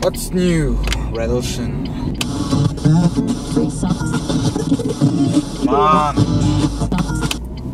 What's new, Red Ocean? Come on.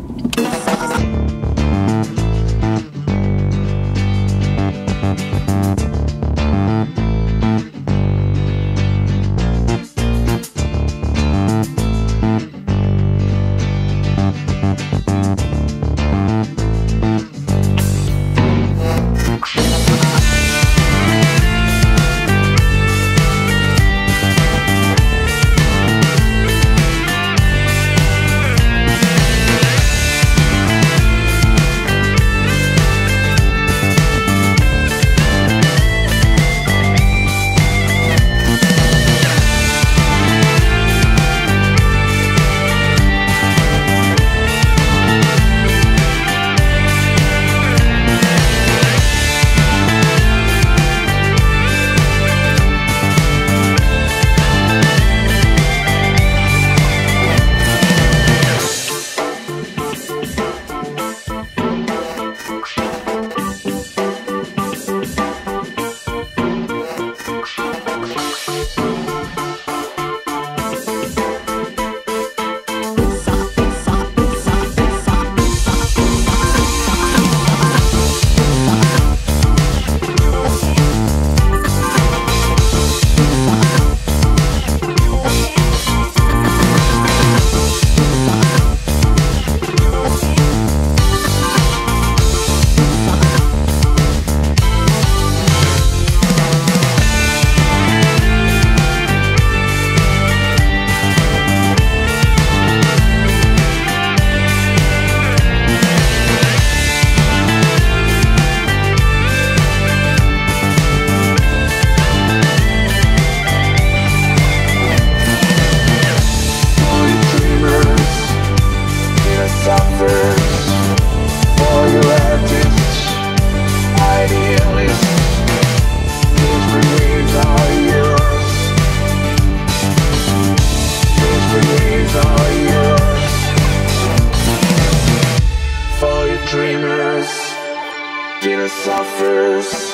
Philosophers,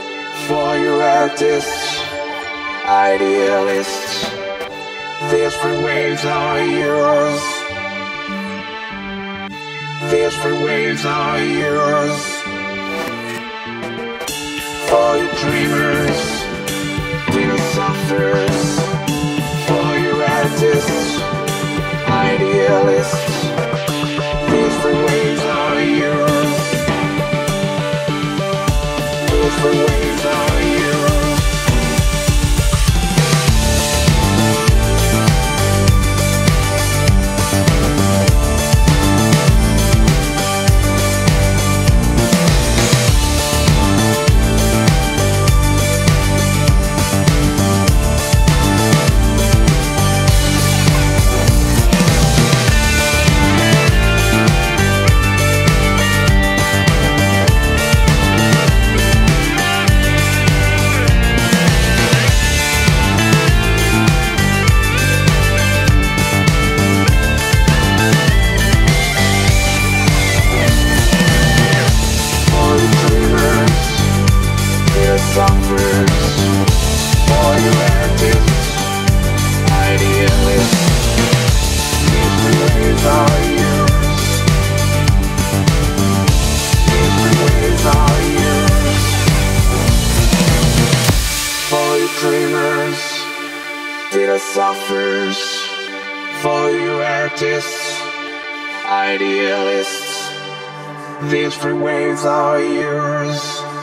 for your artists, idealists, these free waves are yours. These free waves are yours. For your dreamers, philosophers, for your artists, idealists, these free waves are yours. These free waves are yours. Philosophers, for you artists, idealists, these free waves are yours.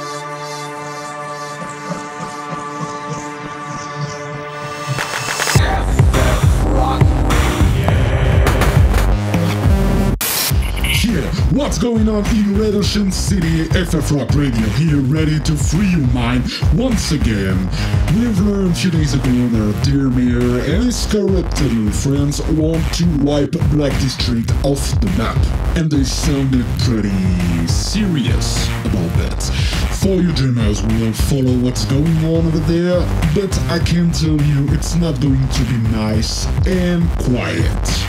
What's going on in Red Ocean City? FF Rock Radio here, ready to free your mind once again. We've learned a few days ago that Dear Mayor and his corrupted friends want to wipe Black District off the map, and they sounded pretty serious about that. For you dreamers, we will follow what's going on over there, but I can tell you it's not going to be nice and quiet.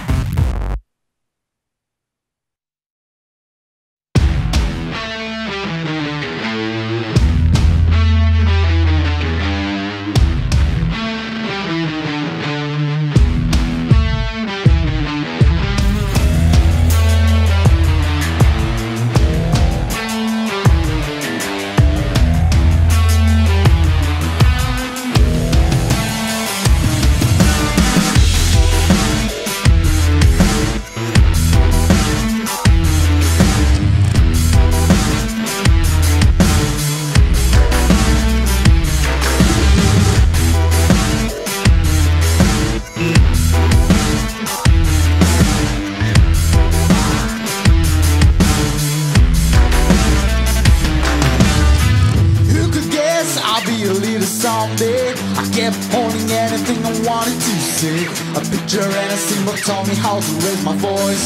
music. A picture and a symbol told me how to raise my voice.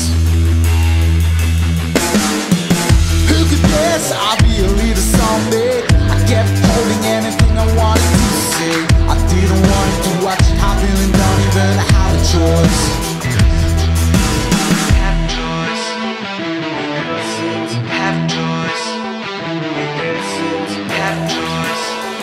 Who could guess I'd be a leader someday? I kept holding anything I wanted to say. I didn't want to watch it happen and don't even have a choice. Have choice. Have choice. Have choice.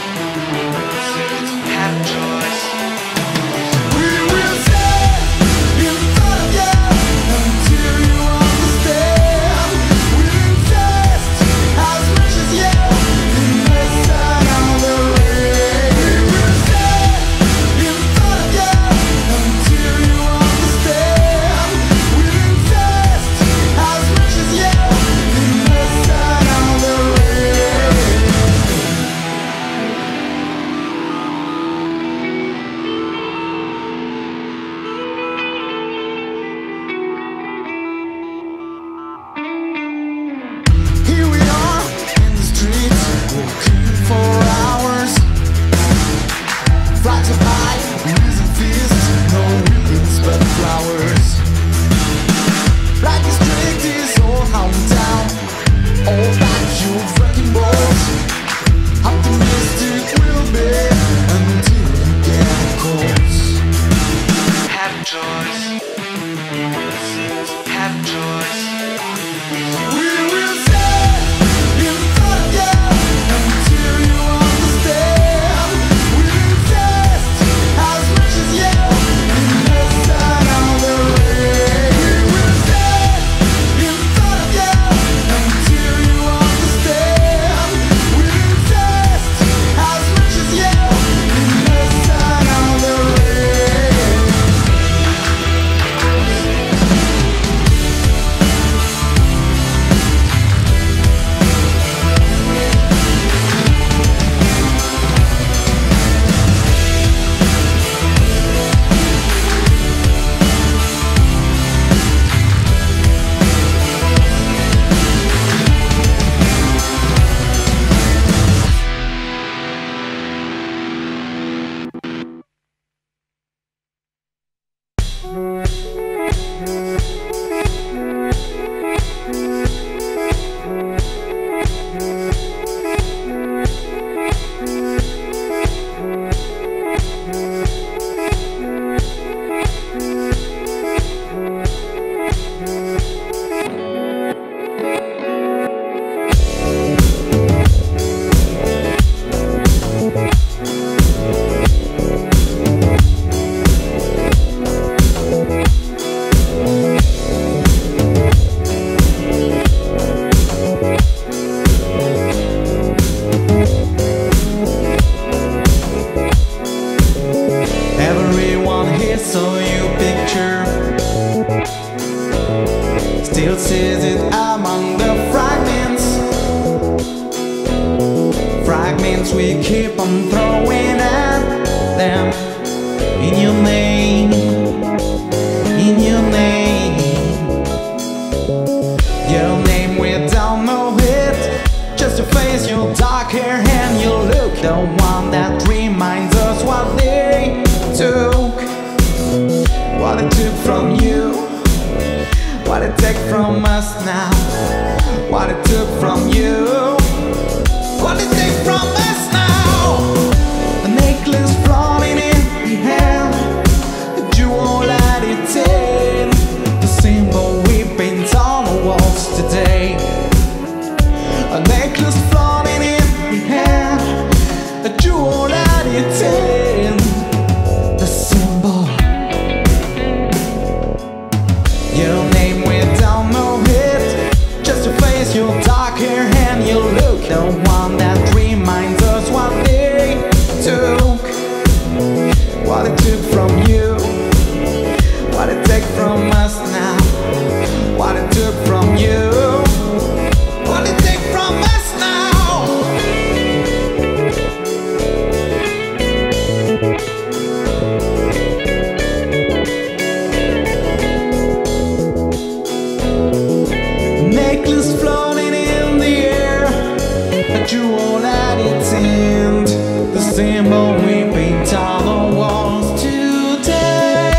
Have choice. We will stand in front of you until you understand. We will test as much as you in the sun on the rain. We will stand in front of you until you understand. We will test as much as you in the sun on the rain. Here we are in the streets, walking for hours. Flags of high, losing fists, no weapons but flowers. Like a street is our hometown, all back your wrecking balls. Optimistic will be until you get close. Have choice. Have choice. We will stand in front of you until you understand. We will test as much as you in the sun on the rain. We will stand in front of you until you understand. We will test as much as you in the sun on the rain. Everyone here saw you picture, still sees it among the fragments. Fragments we keep on throwing at them. In your name, in your name, your name we don't know it. Just to face your dark hair and your look, the one that reminds us what they took, what it took from you, what it take from us now, what it took from you, what it take from us now. A necklace floating in the air, a jewel at its end, the symbol we paint on the walls today. A necklace floating in the air, a jewel at its end, the symbol. Your name we don't know it, just to face your dark hair and your look, the one that reminds us what they took, what it took from you, what it take from us now, what it took from you, what it take from us now. Necklace floating in the air, a jewel at its end, the symbol we paint on the walls today.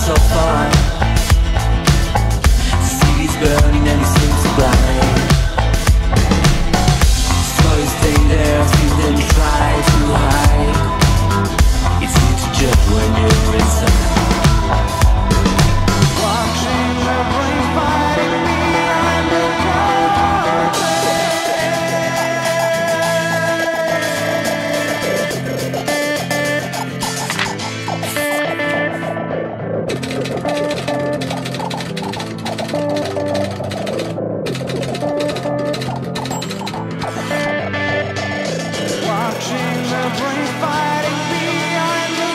so far. The city's burning and it seems to blind. So you stay there, still then you try to hide. It's easy to judge when you're inside. Watching the brain fighting behind the watching the brain fighting behind the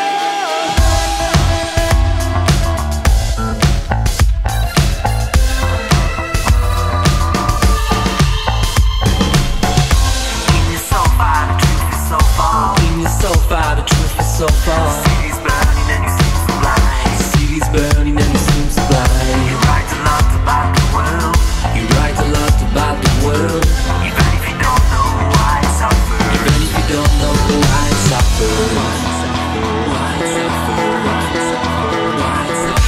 So far, the truth is so far. The city's burning and you seem so blind. The city's burning and you seem so blind. You write a lot about the world. You write a lot about the world. Even if you don't know why it suffers. Even if you don't know why it suffers. Why it suffers. Why it suffers.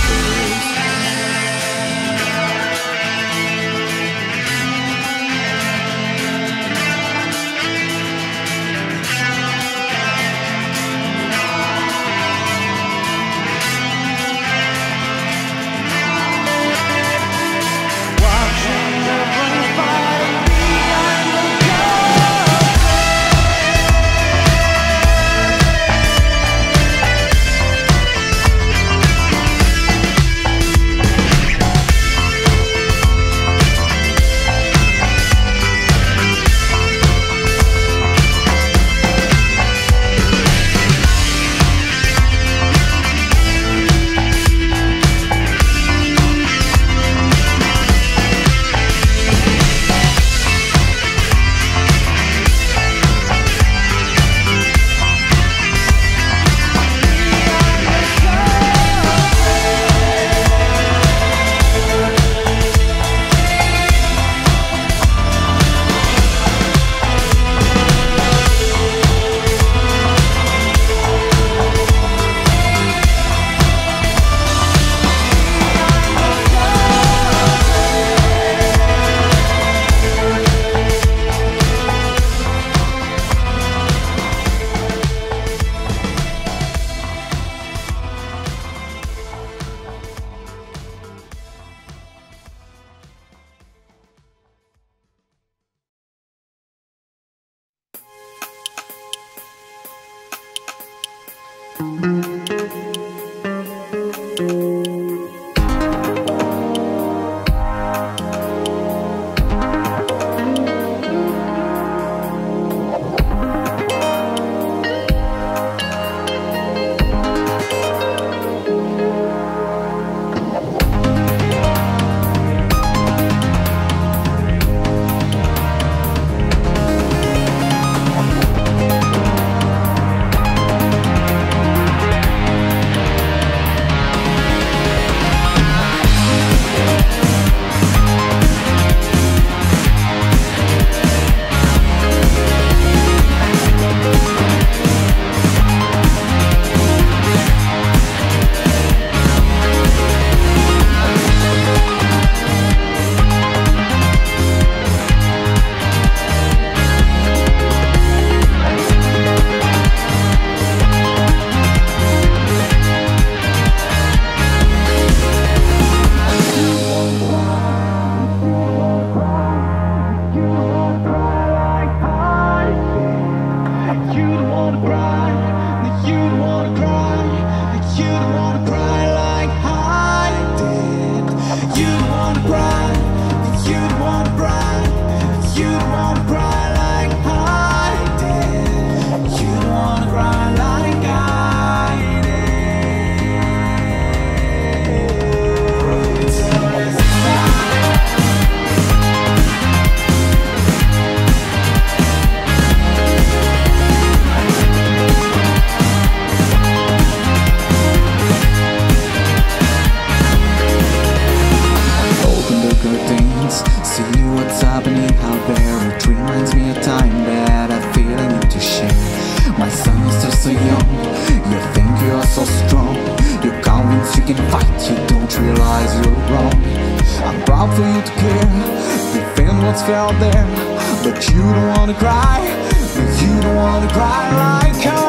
in a fight, you don't realize you're wrong. I'm proud for you to care, defend what's felt there, but you don't wanna cry, you don't wanna cry like I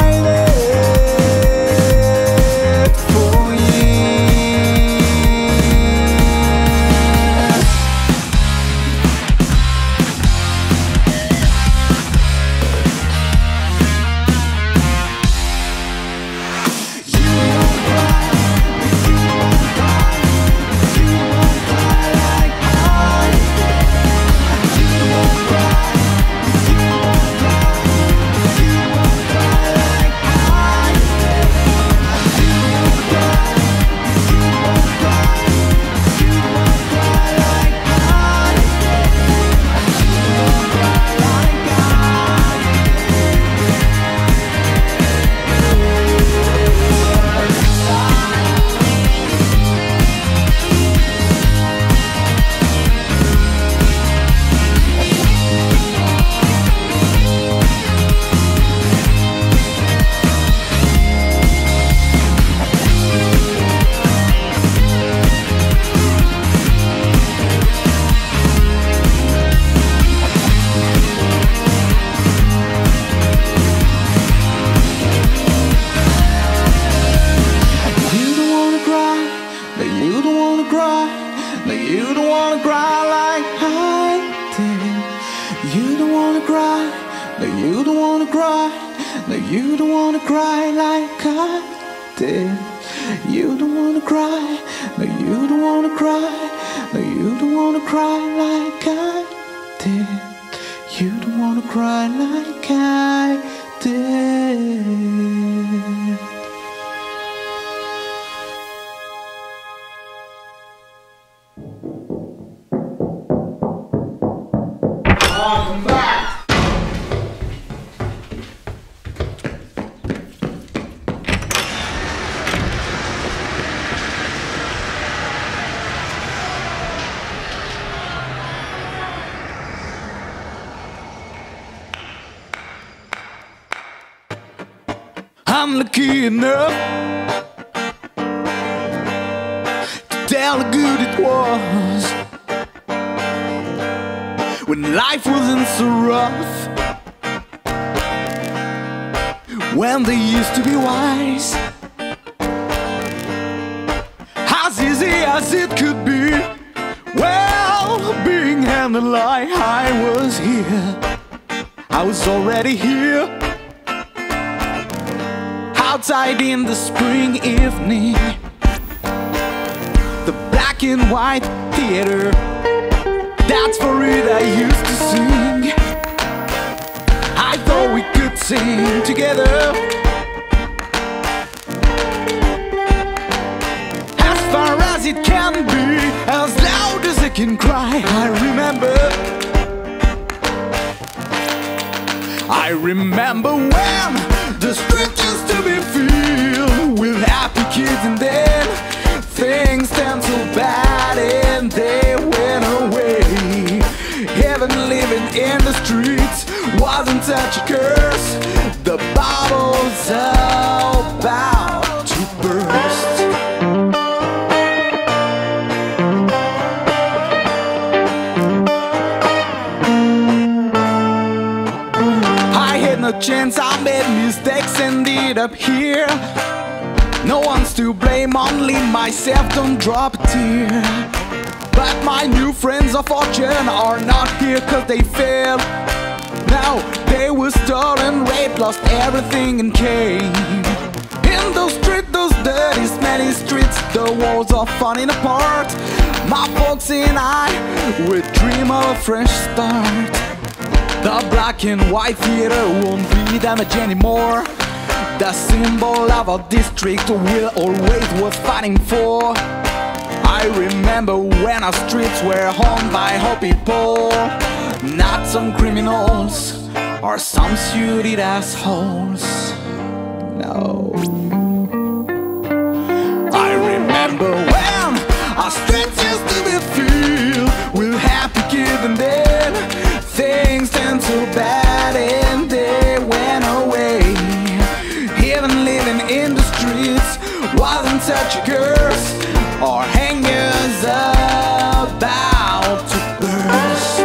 did for you don't wanna cry like I did. You don't wanna cry, no, you don't wanna cry, no, you don't wanna cry like I did. You don't wanna cry like I did. Welcome back. I'm lucky enough to tell how good it was when life wasn't so rough, when they used to be wise, as easy as it could be. Well, being handled like I was here, I was already here. Outside in the spring evening, the black and white theater, that's for it I used to sing. I thought we could sing together, as far as it can be, as loud as it can cry. I remember when the street used to be filled with happy kids, and then things turned so bad and they went away. Heaven living in the streets wasn't such a curse. The bubble's about to burst. I had no chance, I made mistakes, ended up here. No one's to blame, only myself, don't drop a tear. But my new friends of fortune are not here cause they failed. Now they were stolen, raped, lost everything and came. In those streets, those dirty, smelly streets, the walls are falling apart. My folks and I would dream of a fresh start. The black and white theater won't be damaged anymore. The symbol of our district we'll always was fighting for. I remember when our streets were owned by whole people, not some criminals or some suited assholes. No. I remember when our streets used to be filled with happy kids, and then things turned so bad and they went away. Even living in the streets wasn't such a curse. our hangar's about to burst.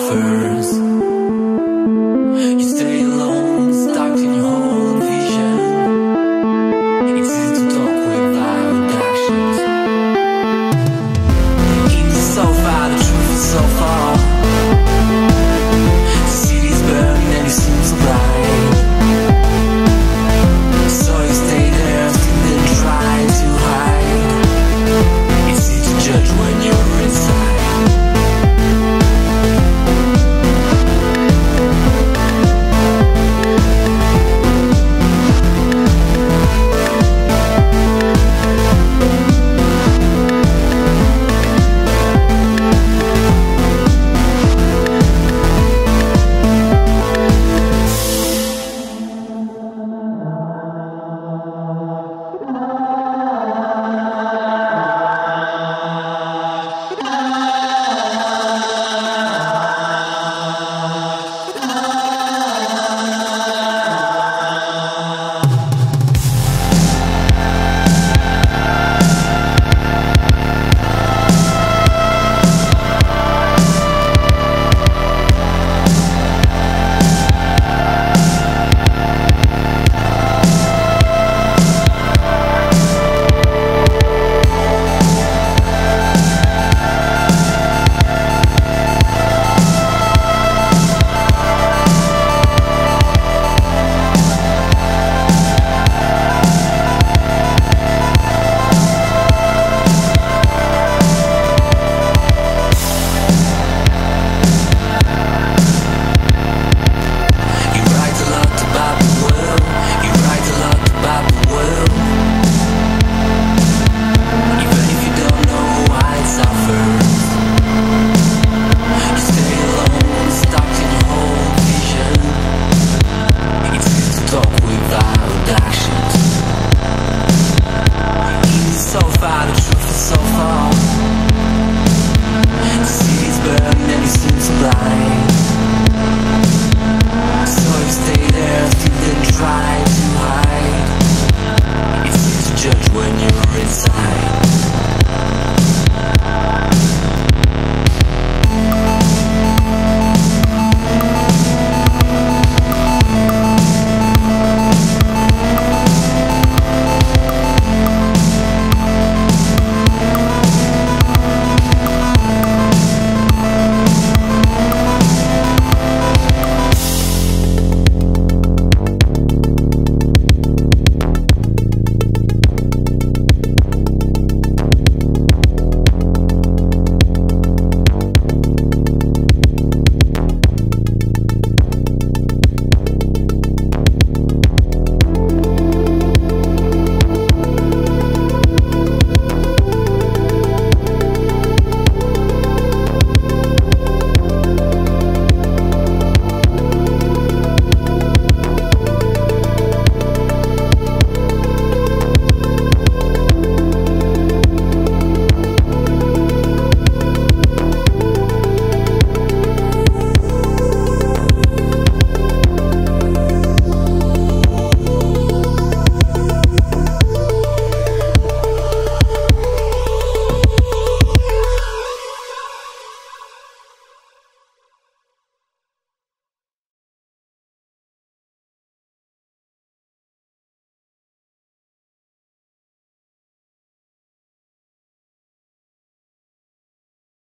offers.